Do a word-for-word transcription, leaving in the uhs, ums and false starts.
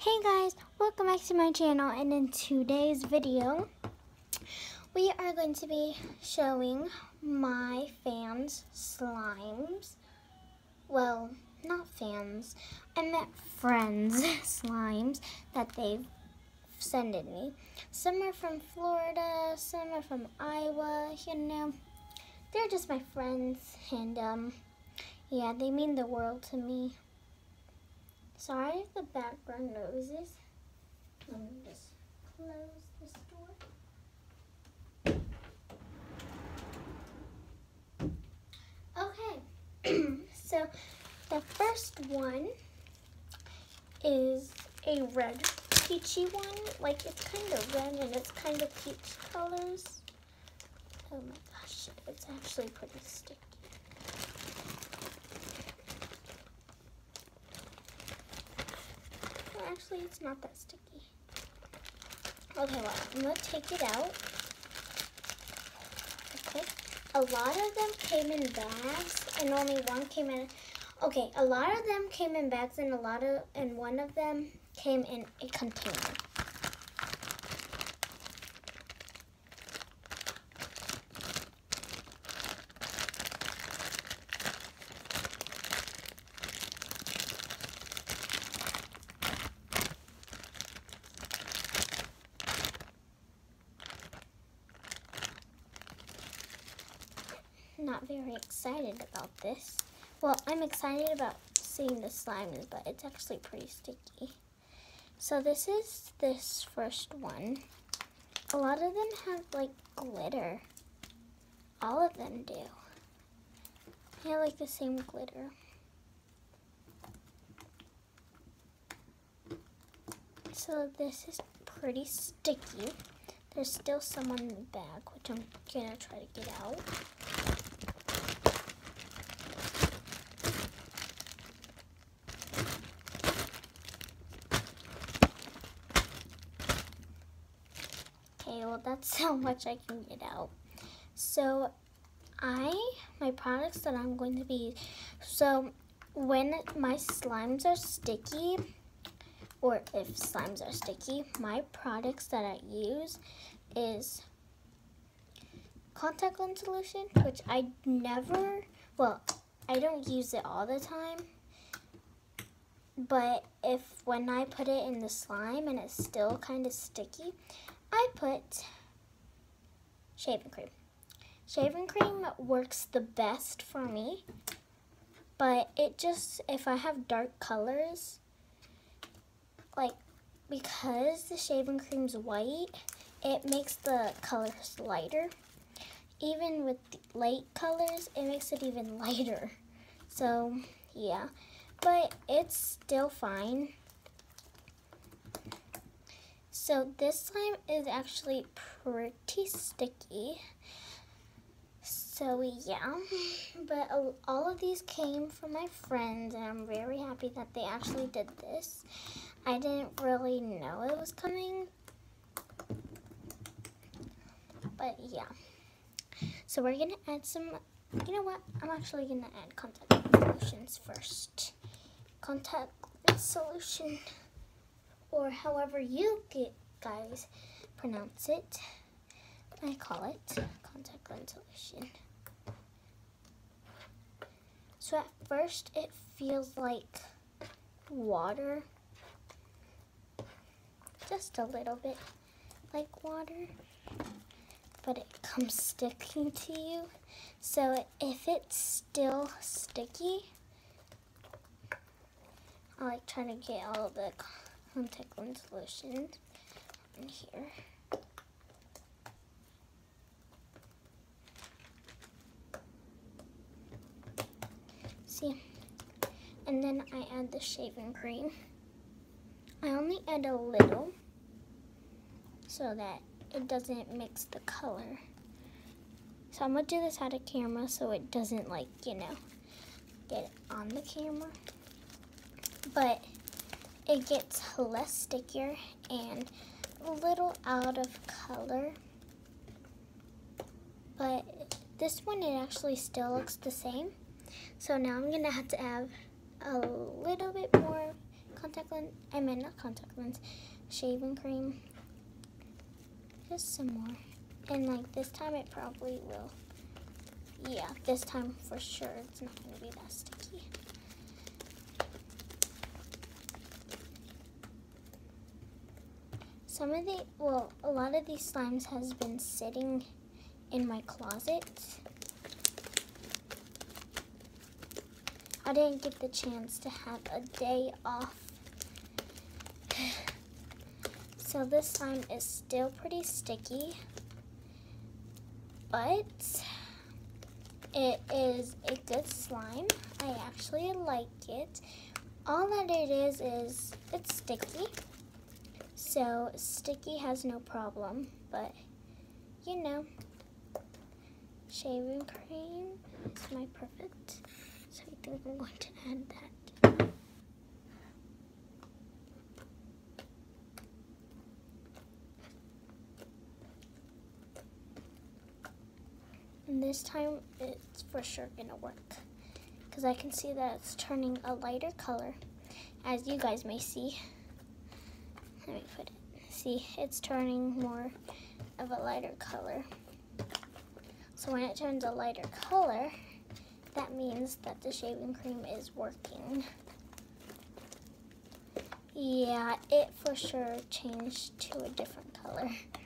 Hey guys, welcome back to my channel, and in today's video we are going to be showing my fans' slimes. Well, not fans, I meant friends' slimes that they've sent me. Some are from Florida, some are from Iowa, you know. They're just my friends, and um, yeah, they mean the world to me. Sorry if the background noises. Let me just close this door. Okay, so the first one is a red peachy one. Like, it's kind of red and it's kind of peach colors. Oh my gosh, it's actually pretty sticky. Actually, it's not that sticky. Okay, well, I'm going to take it out. Okay. A lot of them came in bags, and only one came in... Okay, a lot of them came in bags, and a lot of... And one of them came in a container. Not very excited about this. Well, I'm excited about seeing the slimes, but it's actually pretty sticky. So this is this first one. A lot of them have like glitter. All of them do. They have like the same glitter. So this is pretty sticky. There's still some on the bag, which I'm gonna try to get out. Okay, well, that's how much I can get out. So I, my products that I'm going to be, so when my slimes are sticky, or if slimes are sticky, my products that I use is contact lens solution, which I never, well, I don't use it all the time, but if when I put it in the slime and it's still kind of sticky, I put shaving cream. Shaving cream works the best for me, but it just, if I have dark colors, like, because the shaving cream's white, it makes the colors lighter. Even with the light colors, it makes it even lighter. So, yeah, but it's still fine. So this slime is actually pretty sticky. So yeah, but all of these came from my friends, and I'm very happy that they actually did this. I didn't really know it was coming, but yeah. So we're gonna add some, you know what, I'm actually gonna add contact solutions first. Contact solution, or however you get, guys pronounce it. I call it contact lens solution. So at first it feels like water, just a little bit like water, but it comes sticking to you. So if it's still sticky, I like trying to get all the contact lens solution in here. See, and then I add the shaving cream. I only add a little so that it doesn't mix the color. So I'm gonna do this out of camera so it doesn't, like, you know, get on the camera. But it gets less stickier and a little out of color. But this one, it actually still looks the same. So now I'm gonna have to add a little bit more contact lens, I meant not contact lens, shaving cream. Just some more. And like this time it probably will. Yeah, this time for sure it's not going to be that sticky. Some of the, well, a lot of these slimes has been sitting in my closet. I didn't get the chance to have a day off. So this slime is still pretty sticky, but it is a good slime. I actually like it. All that it is is it's sticky. So sticky has no problem, but you know, shaving cream is my perfect. So I think I'm going to add that. And this time it's for sure gonna work, because I can see that it's turning a lighter color, as you guys may see. Let me put it. See, it's turning more of a lighter color. So when it turns a lighter color, that means that the shaving cream is working. Yeah, it for sure changed to a different color.